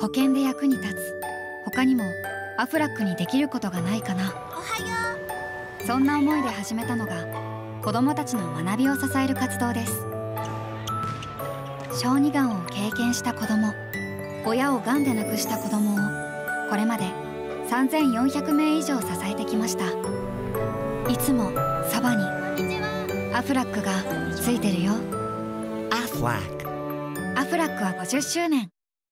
保険で役に立つ。他にもアフラックにできることがないかな。 おはよう。そんな思いで始めたのが子どもたちの学びを支える活動です。小児がんを経験した子ども、親をがんで亡くした子どもをこれまで3400名以上支えてきました。いつもそばにアフラックがついてるよ。 アフラックは50周年。